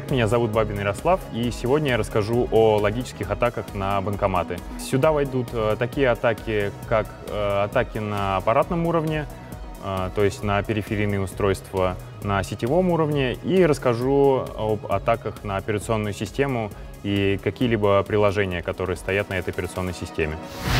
Привет, меня зовут Бабин Ярослав, и сегодня я расскажу о логических атаках на банкоматы. Сюда войдут такие атаки, как атаки на аппаратном уровне, то есть на периферийные устройства, на сетевом уровне, и расскажу об атаках на операционную систему и какие-либо приложения, которые стоят на этой операционной системе.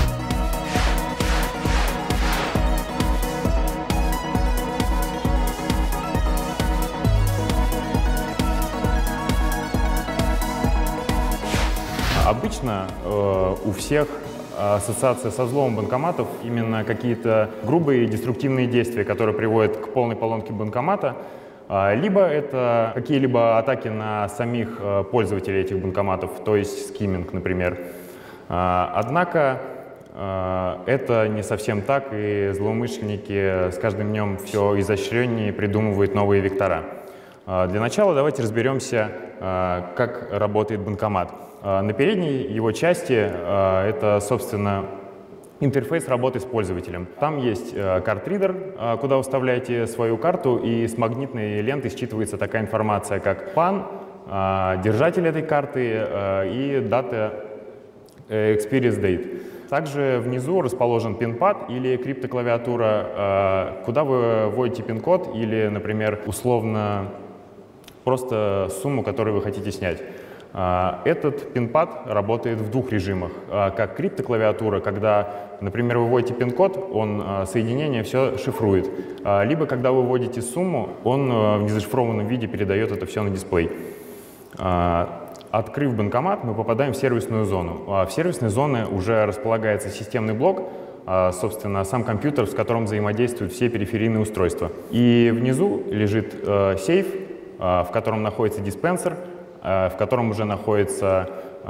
Обычно у всех ассоциация со взломом банкоматов именно какие-то грубые деструктивные действия, которые приводят к полной поломке банкомата, либо это какие-либо атаки на самих пользователей этих банкоматов, то есть скимминг, например. Однако это не совсем так, и злоумышленники с каждым днем все изощреннее придумывают новые вектора. Для начала давайте разберемся, как работает банкомат. На передней его части это, собственно, интерфейс работы с пользователем. Там есть картридер, куда вы вставляете свою карту, и с магнитной ленты считывается такая информация, как PAN, держатель этой карты и дата experience date. Также внизу расположен пин-пад или криптоклавиатура, куда вы вводите пин-код или, например, условно просто сумму, которую вы хотите снять. Этот пин-пад работает в двух режимах. Как криптоклавиатура, когда, например, вы вводите пин-код, он соединение все шифрует. Либо, когда вы вводите сумму, он в незашифрованном виде передает это все на дисплей. Открыв банкомат, мы попадаем в сервисную зону. В сервисной зоне уже располагается системный блок, собственно, сам компьютер, с которым взаимодействуют все периферийные устройства. И внизу лежит сейф, в котором находится диспенсер, в котором уже находятся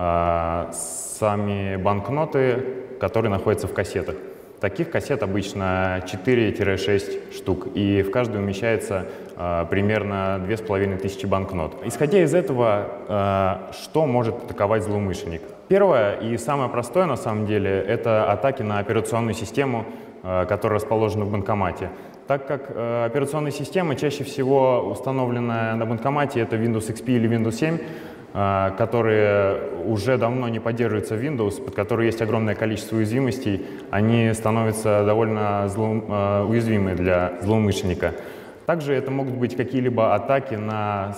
сами банкноты, которые находятся в кассетах. Таких кассет обычно 4-6 штук, и в каждую умещается примерно 2500 банкнот. Исходя из этого, что может атаковать злоумышленник? Первое и самое простое, на самом деле, это атаки на операционную систему, которая расположена в банкомате. Так как операционная система чаще всего установленная на банкомате, это Windows XP или Windows 7, которые уже давно не поддерживаются в Windows, под которой есть огромное количество уязвимостей, они становятся довольно уязвимы для злоумышленника. Также это могут быть какие-либо атаки на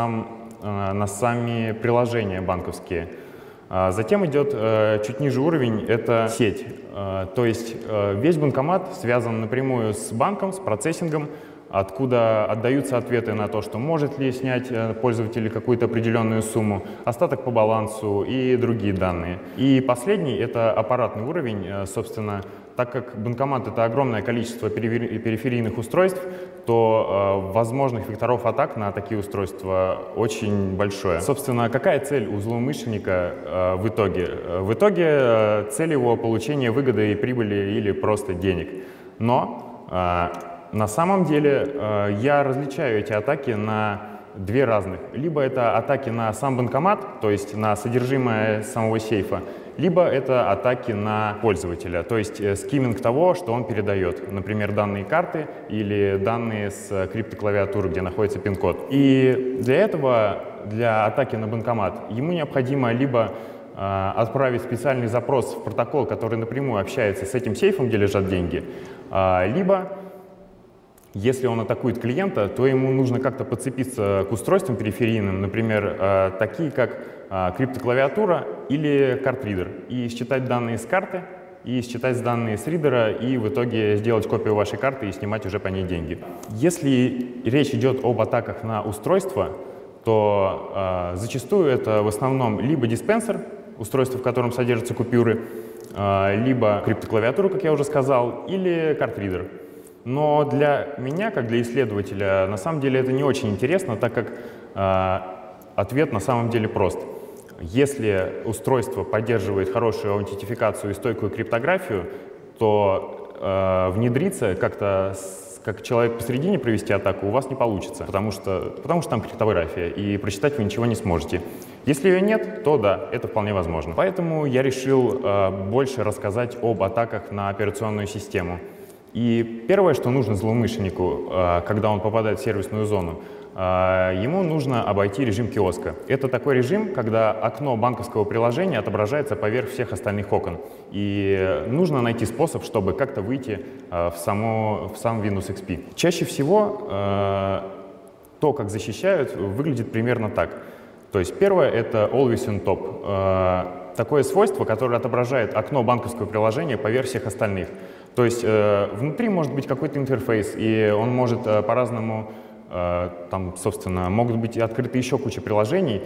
сами приложения банковские. Затем идет чуть ниже уровень, это сеть. То есть весь банкомат связан напрямую с банком, с процессингом, откуда отдаются ответы на то, что может ли снять пользователь какую-то определенную сумму, остаток по балансу и другие данные. И последний — это аппаратный уровень. Собственно, так как банкомат — это огромное количество периферийных устройств, то возможных векторов атак на такие устройства очень большое. Собственно, какая цель у злоумышленника в итоге? В итоге цель его — получение выгоды и прибыли или просто денег. Но на самом деле я различаю эти атаки на две разных. Либо это атаки на сам банкомат, то есть на содержимое самого сейфа, либо это атаки на пользователя, то есть скимминг того, что он передает, например, данные карты или данные с криптоклавиатуры, где находится пин-код. И для этого, для атаки на банкомат, ему необходимо либо отправить специальный запрос в протокол, который напрямую общается с этим сейфом, где лежат деньги, либо если он атакует клиента, то ему нужно как-то подцепиться к устройствам периферийным, например, такие как криптоклавиатура или картридер, и считать данные с карты, и считать данные с ридера, и в итоге сделать копию вашей карты и снимать уже по ней деньги. Если речь идет об атаках на устройство, то зачастую это в основном либо диспенсер, устройство, в котором содержатся купюры, либо криптоклавиатура, как я уже сказал, или картридер. Но для меня, как для исследователя, на самом деле это не очень интересно, так как ответ на самом деле прост. Если устройство поддерживает хорошую аутентификацию и стойкую криптографию, то внедриться как-то, как человек посередине провести атаку, у вас не получится, потому что там криптография, и прочитать вы ничего не сможете. Если ее нет, то да, это вполне возможно. Поэтому я решил больше рассказать об атаках на операционную систему. И первое, что нужно злоумышленнику, когда он попадает в сервисную зону, ему нужно обойти режим киоска. Это такой режим, когда окно банковского приложения отображается поверх всех остальных окон. И нужно найти способ, чтобы как-то выйти в сам Windows XP. Чаще всего то, как защищают, выглядит примерно так. То есть первое — это Always on Top. Такое свойство, которое отображает окно банковского приложения поверх всех остальных. То есть внутри может быть какой-то интерфейс, и он может по-разному, там, собственно, могут быть открыты еще куча приложений,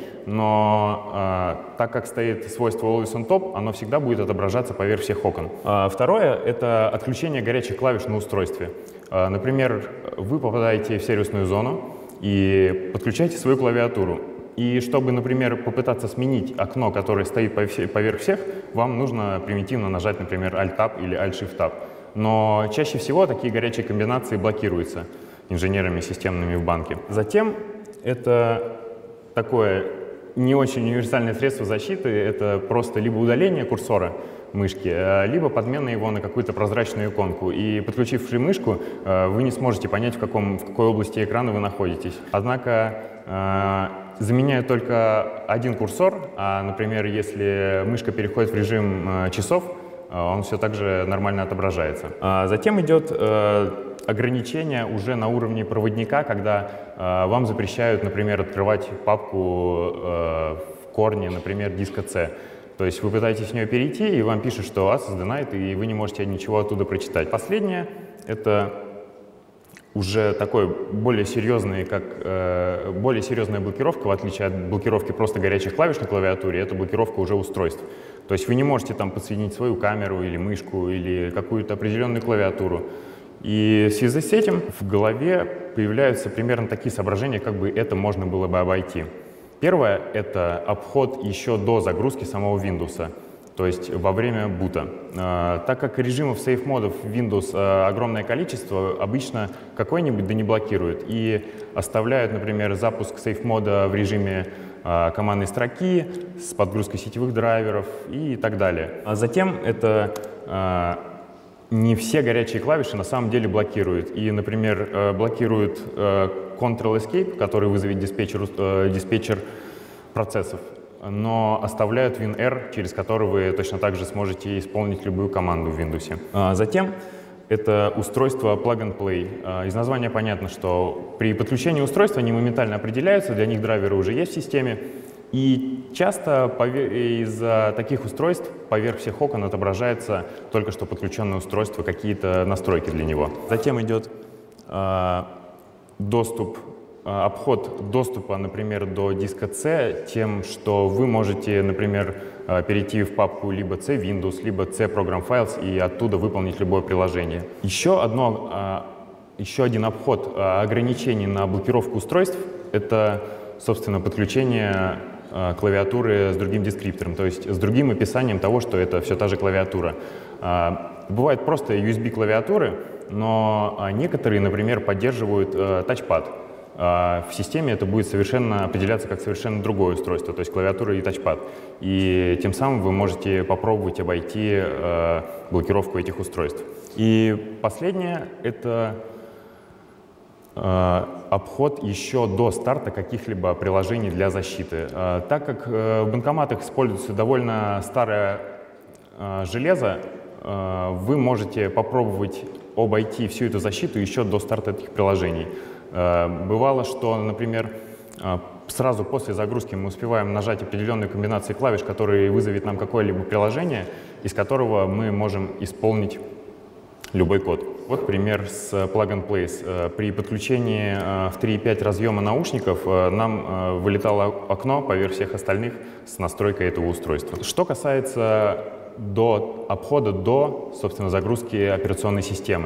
но так как стоит свойство Always on Top, оно всегда будет отображаться поверх всех окон. Второе — это отключение горячих клавиш на устройстве. Например, вы попадаете в сервисную зону и подключаете свою клавиатуру. И чтобы, например, попытаться сменить окно, которое стоит поверх всех, вам нужно примитивно нажать, например, Alt-Tab или Alt-Shift-Tab. Но чаще всего такие горячие комбинации блокируются инженерами системными в банке. Затем это такое не очень универсальное средство защиты, это просто либо удаление курсора мышки, либо подмена его на какую-то прозрачную иконку. И подключив мышку, вы не сможете понять, в какой области экрана вы находитесь. Однако заменяют только один курсор, а, например, если мышка переходит в режим часов, он все так же нормально отображается. Затем идет ограничение уже на уровне проводника, когда вам запрещают, например, открывать папку в корне, например, диска C. То есть вы пытаетесь в нее перейти, и вам пишут, что access denied, и вы не можете ничего оттуда прочитать. Последнее — это уже такой более серьезная блокировка, в отличие от блокировки просто горячих клавиш на клавиатуре, это блокировка уже устройств. То есть вы не можете там подсоединить свою камеру или мышку или какую-то определенную клавиатуру. И в связи с этим в голове появляются примерно такие соображения, как бы это можно было бы обойти. Первое — это обход еще до загрузки самого Windows, то есть во время бута. Так как режимов сейф-модов Windows огромное количество, обычно какой-нибудь да не блокируют и оставляют, например, запуск сейф-мода в режиме командной строки с подгрузкой сетевых драйверов и так далее. А затем это не все горячие клавиши на самом деле блокируют. И, например, блокируют Ctrl-Escape, который вызовет диспетчер процессов, но оставляют WinR, через который вы точно так же сможете исполнить любую команду в Windows. Затем это устройство Plug and Play. Из названия понятно, что при подключении устройства они моментально определяются, для них драйверы уже есть в системе. И часто из-за таких устройств поверх всех окон отображается только что подключенное устройство, какие-то настройки для него. Затем идет обход доступа, например, до диска C тем, что вы можете, например, перейти в папку либо C Windows, либо C Program Files и оттуда выполнить любое приложение. Еще один обход ограничений на блокировку устройств — это, собственно, подключение клавиатуры с другим дескриптором, то есть с другим описанием того, что это все та же клавиатура. Бывают просто USB-клавиатуры, но некоторые, например, поддерживают тачпад. В системе это будет определяться как совершенно другое устройство, то есть клавиатура и тачпад. И тем самым вы можете попробовать обойти блокировку этих устройств. И последнее — это обход еще до старта каких-либо приложений для защиты. Так как в банкоматах используется довольно старое железо, вы можете попробовать обойти всю эту защиту еще до старта этих приложений. Бывало, что, например, сразу после загрузки мы успеваем нажать определенную комбинацию клавиш, которые вызовет нам какое-либо приложение, из которого мы можем исполнить любой код. Вот пример с Plug and Play. При подключении в 3.5 разъема наушников нам вылетало окно поверх всех остальных с настройкой этого устройства. Что касается обхода до, собственно, загрузки операционной системы.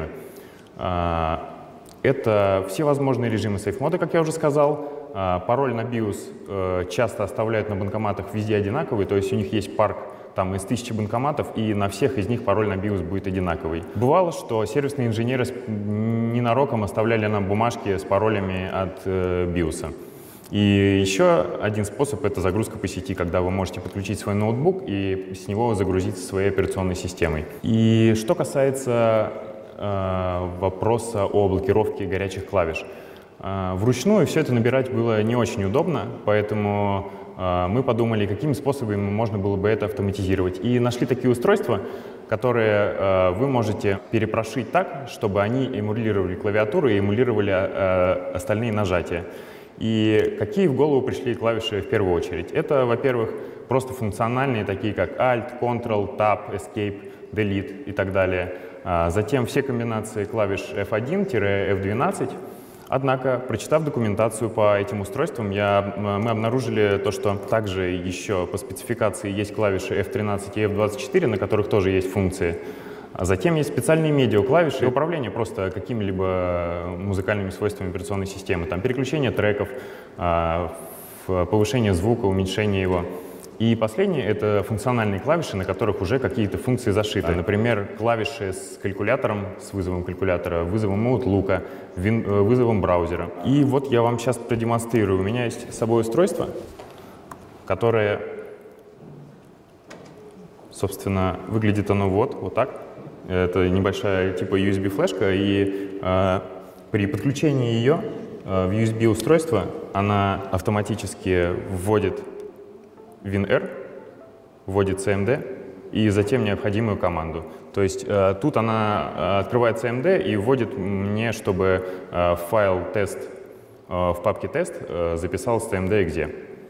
Это все возможные режимы сейф-мода, как я уже сказал. Пароль на BIOS часто оставляют на банкоматах везде одинаковый, то есть у них есть парк там из 1000 банкоматов, и на всех из них пароль на BIOS будет одинаковый. Бывало, что сервисные инженеры ненароком оставляли нам бумажки с паролями от BIOS. И еще один способ — это загрузка по сети, когда вы можете подключить свой ноутбук и с него загрузиться своей операционной системой. И что касается вопроса о блокировке горячих клавиш. Вручную все это набирать было не очень удобно, поэтому мы подумали, какими способами можно было бы это автоматизировать. И нашли такие устройства, которые вы можете перепрошить так, чтобы они эмулировали клавиатуру и эмулировали остальные нажатия. И какие в голову пришли клавиши в первую очередь? Это, во-первых, просто функциональные, такие как Alt, Ctrl, Tab, Escape, Delete и так далее. Затем все комбинации клавиш F1-F12. Однако, прочитав документацию по этим устройствам, мы обнаружили то, что также еще по спецификации есть клавиши F13 и F24, на которых тоже есть функции. Затем есть специальные медиа-клавиши для управления просто какими-либо музыкальными свойствами операционной системы. Там переключение треков, повышение звука, уменьшение его. И последнее — это функциональные клавиши, на которых уже какие-то функции зашиты. Например, клавиши с калькулятором, с вызовом калькулятора, вызовом Outlook, вызовом браузера. И вот я вам сейчас продемонстрирую. У меня есть с собой устройство, которое, собственно, выглядит оно вот так. Это небольшая типа USB-флешка, и при подключении ее в USB-устройство она автоматически вводит WinR, вводит CMD и затем необходимую команду. То есть тут она открывает CMD и вводит мне, чтобы файл тест в папке тест записал с CMD где.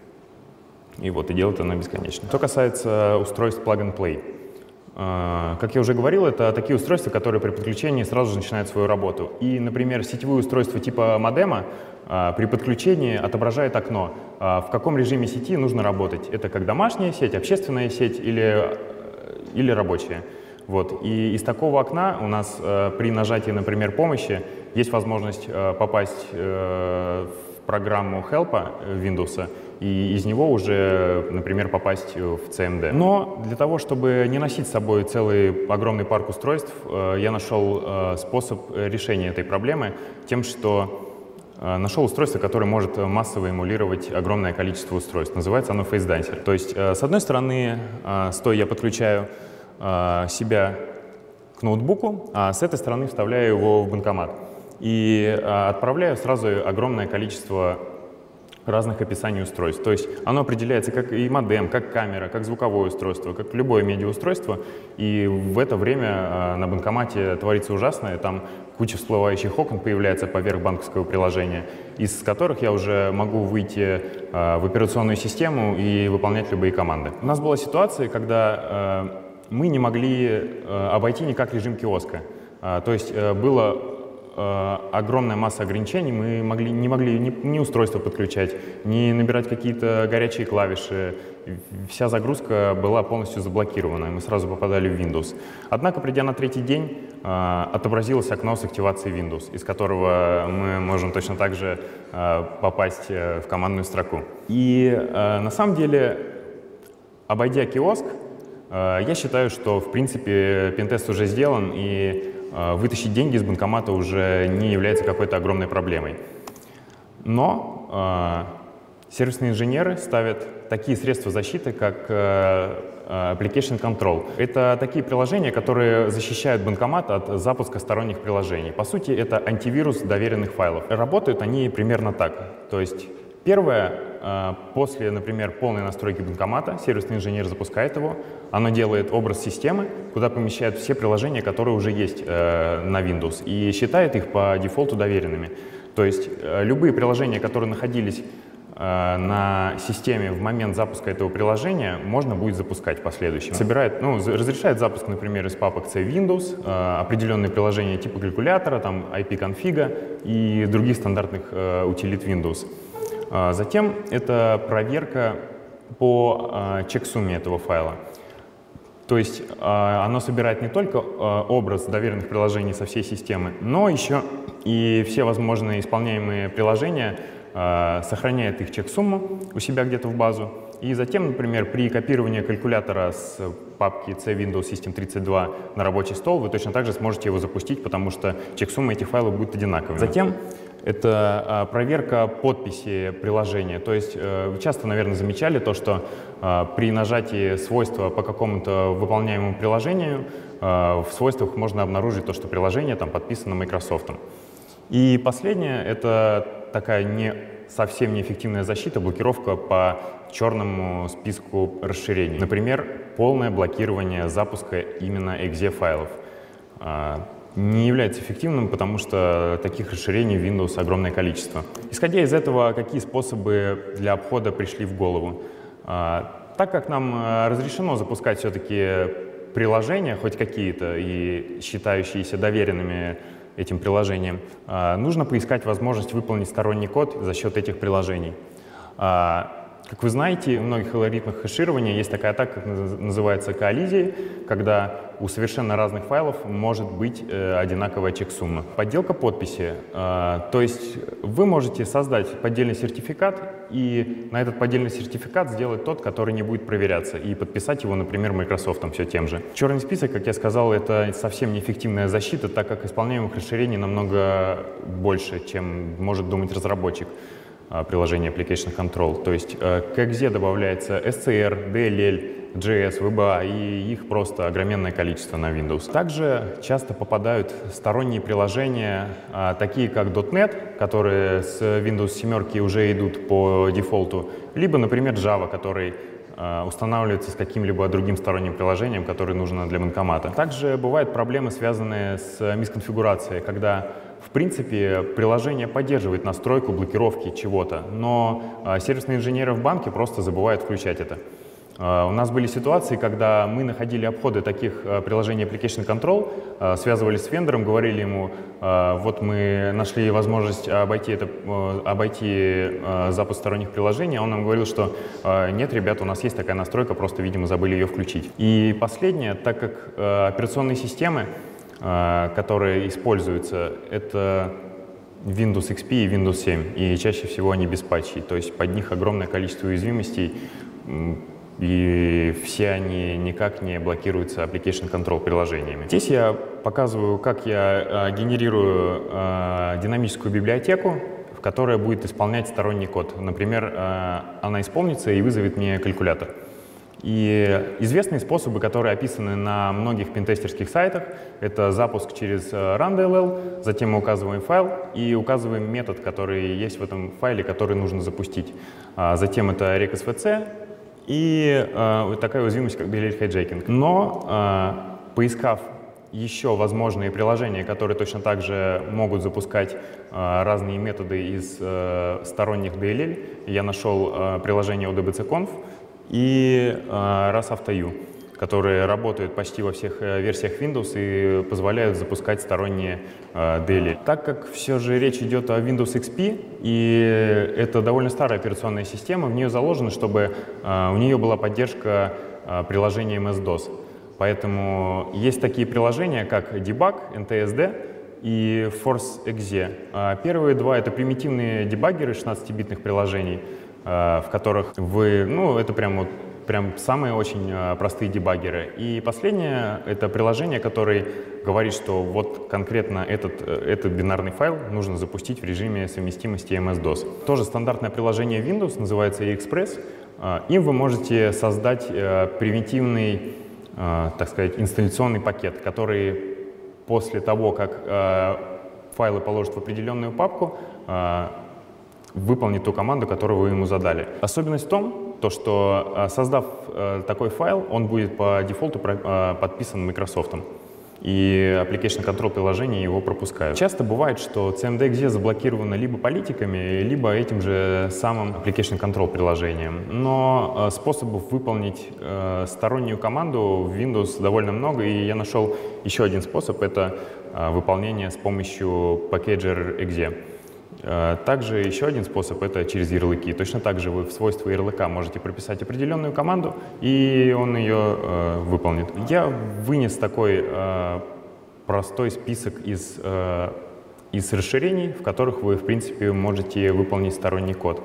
И вот, и делает она бесконечно. Что касается устройств Plug and Play. Как я уже говорил, это такие устройства, которые при подключении сразу же начинают свою работу. И, например, сетевые устройства типа модема при подключении отображает окно, в каком режиме сети нужно работать. Это как домашняя сеть, общественная сеть или рабочая. Вот. И из такого окна у нас при нажатии, например, помощи есть возможность попасть в программу Help Windows, и из него уже, например, попасть в CMD. Но для того, чтобы не носить с собой целый огромный парк устройств, я нашел способ решения этой проблемы тем, что нашел устройство, которое может массово эмулировать огромное количество устройств. Называется оно FaceDancer. То есть, с одной стороны, стоя я подключаю себя к ноутбуку, а с этой стороны вставляю его в банкомат. И отправляю сразу огромное количество разных описаний устройств. То есть оно определяется как и модем, как камера, как звуковое устройство, как любое медиаустройство. И в это время на банкомате творится ужасное. Там куча всплывающих окон появляется поверх банковского приложения, из которых я уже могу выйти в операционную систему и выполнять любые команды. У нас была ситуация, когда мы не могли обойти никак режим киоска. То есть было огромная масса ограничений, мы не могли ни устройство подключать, ни набирать какие-то горячие клавиши. Вся загрузка была полностью заблокирована, и мы сразу попадали в Windows. Однако, придя на третий день, отобразилось окно с активацией Windows, из которого мы можем точно так же попасть в командную строку. И на самом деле, обойдя киоск, я считаю, что в принципе пентест уже сделан, и вытащить деньги из банкомата уже не является какой-то огромной проблемой. Но сервисные инженеры ставят такие средства защиты, как Application Control. Это такие приложения, которые защищают банкомат от запуска сторонних приложений. По сути, это антивирус доверенных файлов. Работают они примерно так. То есть первое, после, например, полной настройки банкомата, сервисный инженер запускает его, оно делает образ системы, куда помещает все приложения, которые уже есть на Windows, и считает их по дефолту доверенными. То есть любые приложения, которые находились на системе в момент запуска этого приложения, можно будет запускать в последующем. Разрешает запуск, например, из папок C Windows, определенные приложения типа калькулятора, там IP-конфига и других стандартных утилит Windows. Затем это проверка по чексумме этого файла. То есть оно собирает не только образ доверенных приложений со всей системы, но еще и все возможные исполняемые приложения, сохраняет их чексумму у себя где-то в базу. И затем, например, при копировании калькулятора с папки C Windows System 32 на рабочий стол вы точно так же сможете его запустить, потому что чексумма этих файлов будет одинаковой. Затем это проверка подписи приложения. То есть вы часто, наверное, замечали то, что при нажатии свойства по какому-то выполняемому приложению в свойствах можно обнаружить то, что приложение там подписано Microsoft. И последнее — это такая совсем неэффективная защита, блокировка по черному списку расширений. Например, полное блокирование запуска именно .exe файлов. Не является эффективным, потому что таких расширений в Windows огромное количество. Исходя из этого, какие способы для обхода пришли в голову? Так как нам разрешено запускать все-таки приложения, хоть какие-то, и считающиеся доверенными этим приложением, нужно поискать возможность выполнить сторонний код за счет этих приложений. Как вы знаете, в многих алгоритмах хеширования есть такая атака, как называется коллизией, когда у совершенно разных файлов может быть одинаковая чек-сумма. Подделка подписи. То есть вы можете создать поддельный сертификат и на этот поддельный сертификат сделать тот, который не будет проверяться, и подписать его, например, Microsoft все тем же. Черный список, как я сказал, это совсем неэффективная защита, так как исполняемых расширений намного больше, чем может думать разработчик приложения Application Control. То есть к .exe добавляется SCR, DLL, JS, VBA, и их просто огроменное количество на Windows. Также часто попадают сторонние приложения, такие как .NET, которые с Windows 7 уже идут по дефолту, либо, например, Java, который устанавливается с каким-либо другим сторонним приложением, которое нужно для банкомата. Также бывают проблемы, связанные с мисконфигурацией, когда в принципе приложение поддерживает настройку блокировки чего-то, но сервисные инженеры в банке просто забывают включать это. У нас были ситуации, когда мы находили обходы таких приложений Application Control, связывались с вендором, говорили ему, вот мы нашли возможность обойти запуск сторонних приложений, а он нам говорил, что нет, ребята, у нас есть такая настройка, просто, видимо, забыли ее включить. И последнее, так как операционные системы, которые используются, это Windows XP и Windows 7, и чаще всего они без патчей, то есть под них огромное количество уязвимостей, и все они никак не блокируются Application Control приложениями. Здесь я показываю, как я генерирую динамическую библиотеку, в которой будет исполнять сторонний код. Например, она исполнится и вызовет мне калькулятор. И известные способы, которые описаны на многих пентестерских сайтах, это запуск через run.dll, затем мы указываем файл и указываем метод, который есть в этом файле, который нужно запустить. Затем это recsvc и такая уязвимость, как DLL hijacking. Но поискав еще возможные приложения, которые точно так же могут запускать разные методы из сторонних DLL, я нашел приложение ODBC-Conf и RAS-AutoU, которые работают почти во всех версиях Windows и позволяют запускать сторонние DLL. Так как все же речь идет о Windows XP, и это довольно старая операционная система, в нее заложено, чтобы у нее была поддержка приложения MS-DOS. Поэтому есть такие приложения, как Debug, NTSD и ForceExe. Первые два — это примитивные дебаггеры 16-битных приложений, в которых это прям самые очень простые дебаггеры. И последнее — это приложение, которое говорит, что вот конкретно этот бинарный файл нужно запустить в режиме совместимости MS-DOS. Тоже стандартное приложение Windows, называется eExpress. Им вы можете создать примитивный, так сказать, инсталляционный пакет, который после того, как файлы положат в определенную папку, выполнит ту команду, которую вы ему задали. Особенность в том, что создав такой файл, он будет по дефолту подписан Microsoft, и Application Control приложения его пропускают. Часто бывает, что CMD.exe заблокировано либо политиками, либо этим же самым Application Control приложением. Но способов выполнить стороннюю команду в Windows довольно много, и я нашел еще один способ — это выполнение с помощью Packager .exe. Также еще один способ — это через ярлыки. Точно так же вы в свойства ярлыка можете прописать определенную команду, и он ее выполнит. Я вынес такой простой список из расширений, в которых вы, в принципе, можете выполнить сторонний код.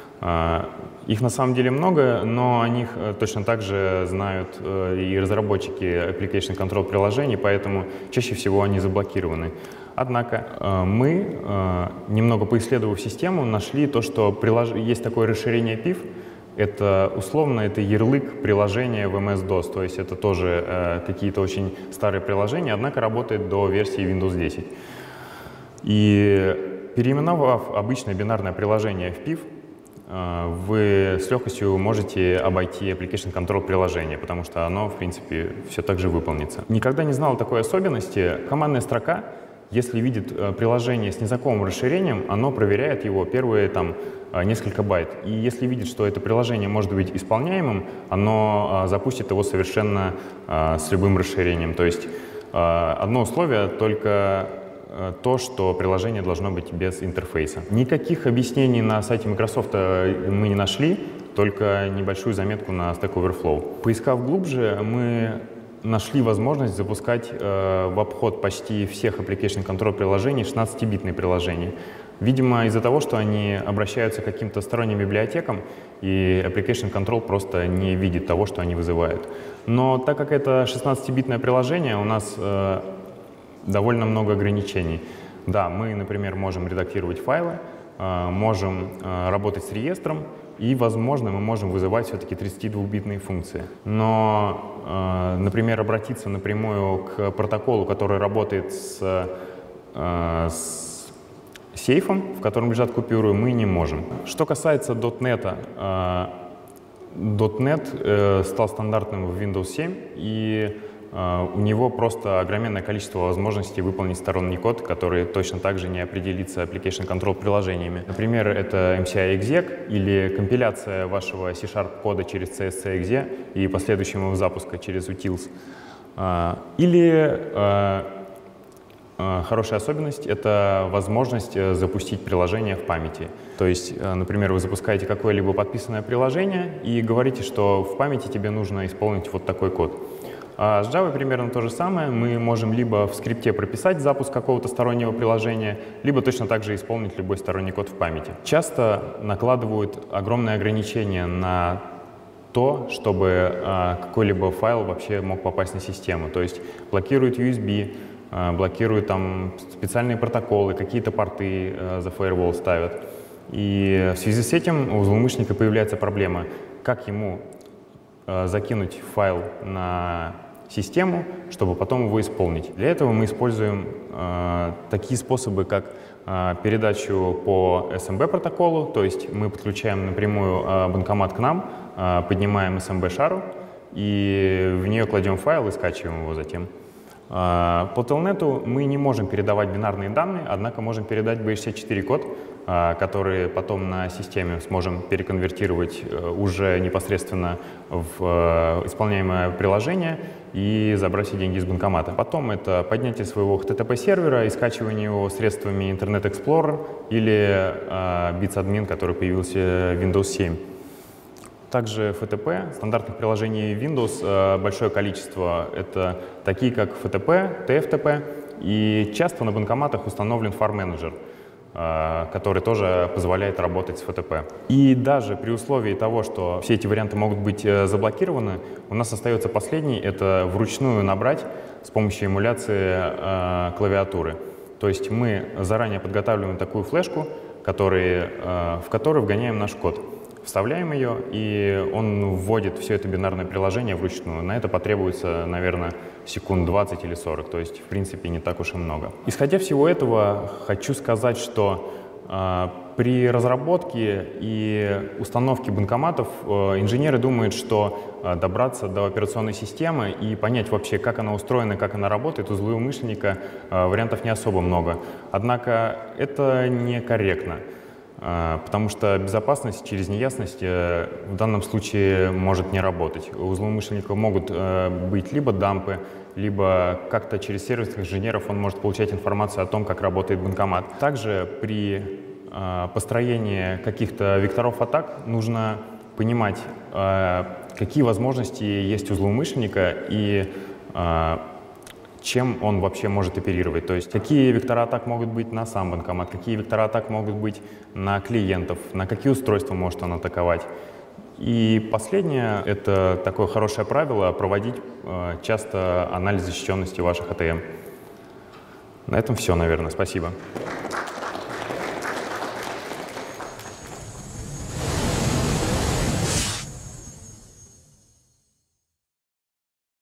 Их на самом деле много, но о них точно так же знают и разработчики Application Control приложений, поэтому чаще всего они заблокированы. Однако мы, немного поисследовав систему, нашли то, что есть такое расширение PIF. Это условно это ярлык приложения в MS-DOS, то есть это тоже какие-то очень старые приложения, однако работает до версии Windows 10. И Переименовав обычное бинарное приложение в PIV, вы с легкостью можете обойти Application Control приложение, потому что оно, в принципе, все так же выполнится. Никогда не знал такой особенности. Командная строка, если видит приложение с незнакомым расширением, оно проверяет его первые несколько байт. И если видит, что это приложение может быть исполняемым, оно запустит его совершенно с любым расширением. То есть одно условие только то, что приложение должно быть без интерфейса. Никаких объяснений на сайте Microsoft мы не нашли, только небольшую заметку на Stack Overflow. Поискав глубже, мы нашли возможность запускать в обход почти всех Application Control приложений 16-битные приложения. Видимо, из-за того, что они обращаются к каким-то сторонним библиотекам, и Application Control просто не видит того, что они вызывают. Но так как это 16-битное приложение, у нас довольно много ограничений. Да, мы, например, можем редактировать файлы, можем работать с реестром, и, возможно, мы можем вызывать все-таки 32-битные функции. Но, например, обратиться напрямую к протоколу, который работает с сейфом, в котором лежат купюры, мы не можем. Что касается .NET, .NET стал стандартным в Windows 7, и у него просто огроменное количество возможностей выполнить сторонний код, который точно так же не определится Application Control приложениями. Например, это MCI-exec или компиляция вашего C# кода через CSC-exe и последующего его запуска через utils. Или хорошая особенность — это возможность запустить приложение в памяти. То есть, например, вы запускаете какое-либо подписанное приложение и говорите, что в памяти тебе нужно исполнить вот такой код. А с Java примерно то же самое. Мы можем либо в скрипте прописать запуск какого-то стороннего приложения, либо точно так же исполнить любой сторонний код в памяти. Часто накладывают огромные ограничения на то, чтобы какой-либо файл вообще мог попасть на систему. То есть блокируют USB, блокируют специальные протоколы, какие-то порты за firewall ставят. И в связи с этим у злоумышленника появляется проблема, как ему закинуть файл на систему, чтобы потом его исполнить. Для этого мы используем такие способы, как передачу по SMB протоколу, то есть мы подключаем напрямую банкомат к нам, поднимаем SMB-шару и в нее кладем файл и скачиваем его затем. По Telnet мы не можем передавать бинарные данные, однако можем передать B64 код, который потом на системе сможем переконвертировать уже непосредственно в исполняемое приложение и забрать деньги из банкомата. Потом это поднятие своего HTTP-сервера и скачивание его средствами Internet Explorer или BitsAdmin, который появился в Windows 7. Также FTP, стандартных приложений Windows большое количество. Это такие как FTP, TFTP, и часто на банкоматах установлен FAR-менеджер, который тоже позволяет работать с FTP. И даже при условии того, что все эти варианты могут быть заблокированы, у нас остается последний — это вручную набрать с помощью эмуляции клавиатуры. То есть мы заранее подготавливаем такую флешку, в которую вгоняем наш код. Вставляем ее, и он вводит все это бинарное приложение вручную. На это потребуется, наверное, секунд 20 или 40, то есть, в принципе, не так уж и много. Исходя всего этого, хочу сказать, что при разработке и установке банкоматов инженеры думают, что добраться до операционной системы и понять вообще, как она устроена, как она работает, у злоумышленника вариантов не особо много. Однако это некорректно. Потому что безопасность через неясность в данном случае может не работать. У злоумышленников могут быть либо дампы, либо как-то через сервисных инженеров он может получать информацию о том, как работает банкомат. Также при построении каких-то векторов атак нужно понимать, какие возможности есть у злоумышленника и чем он вообще может оперировать. То есть какие вектора атак могут быть на сам банкомат, какие вектора атак могут быть на клиентов, на какие устройства может он атаковать. И последнее — это такое хорошее правило — проводить часто анализ защищенности ваших АТМ. На этом все, наверное. Спасибо.